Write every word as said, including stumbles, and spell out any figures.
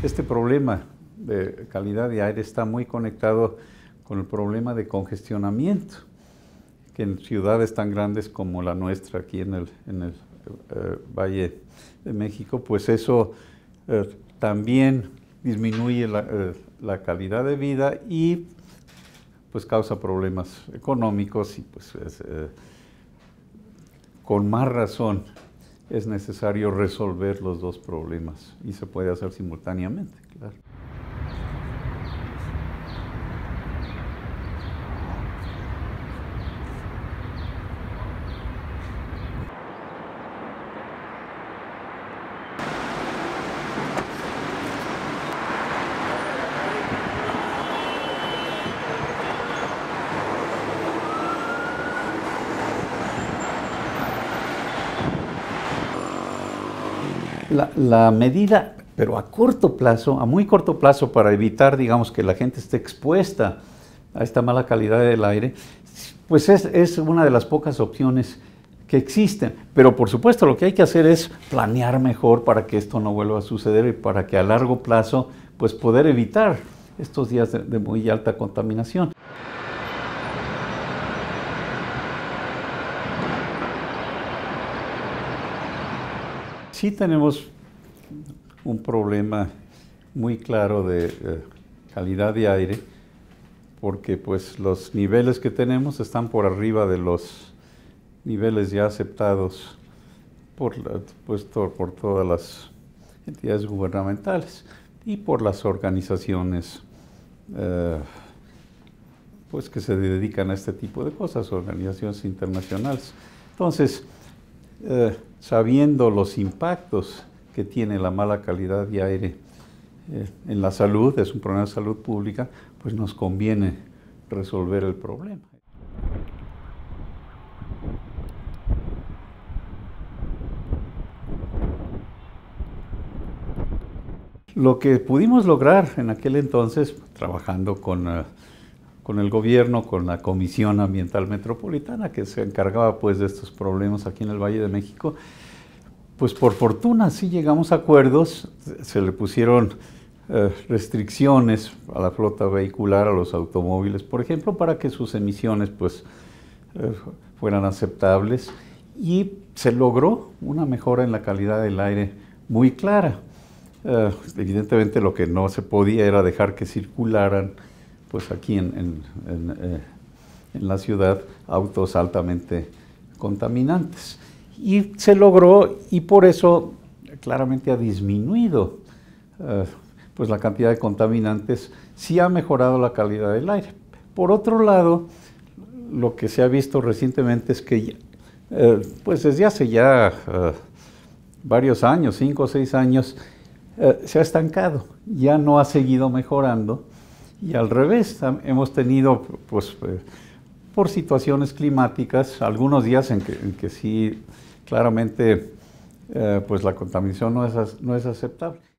Este problema de calidad de aire está muy conectado con el problema de congestionamiento, que en ciudades tan grandes como la nuestra, aquí en el, en el eh, Valle de México, pues eso eh, también disminuye la, eh, la calidad de vida y pues causa problemas económicos y pues es, eh, con más razón es necesario resolver los dos problemas y se puede hacer simultáneamente, claro. La, la medida, pero a corto plazo, a muy corto plazo, para evitar, digamos, que la gente esté expuesta a esta mala calidad del aire, pues es, es una de las pocas opciones que existen. Pero por supuesto lo que hay que hacer es planear mejor para que esto no vuelva a suceder y para que a largo plazo, pues poder evitar estos días de, de muy alta contaminación. Sí tenemos un problema muy claro de eh, calidad de aire, porque pues los niveles que tenemos están por arriba de los niveles ya aceptados por, la, pues, to, por todas las entidades gubernamentales y por las organizaciones eh, pues, que se dedican a este tipo de cosas, organizaciones internacionales. Entonces, eh, sabiendo los impactos que tiene la mala calidad de aire eh, en la salud, es un problema de salud pública, pues nos conviene resolver el problema. Lo que pudimos lograr en aquel entonces, trabajando con, uh, con el gobierno, con la Comisión Ambiental Metropolitana, que se encargaba pues de estos problemas aquí en el Valle de México, pues por fortuna sí llegamos a acuerdos, se le pusieron eh, restricciones a la flota vehicular, a los automóviles, por ejemplo, para que sus emisiones pues eh, fueran aceptables y se logró una mejora en la calidad del aire muy clara. Eh, evidentemente lo que no se podía era dejar que circularan pues aquí en, en, en, eh, en la ciudad autos altamente contaminantes. Y se logró y por eso claramente ha disminuido eh, pues la cantidad de contaminantes, sí ha mejorado la calidad del aire. Por otro lado, lo que se ha visto recientemente es que eh, pues desde hace ya eh, varios años, cinco o seis años, eh, se ha estancado, ya no ha seguido mejorando y al revés, hemos tenido pues eh, por situaciones climáticas, algunos días en que, en que sí claramente eh, pues la contaminación no es, no es aceptable.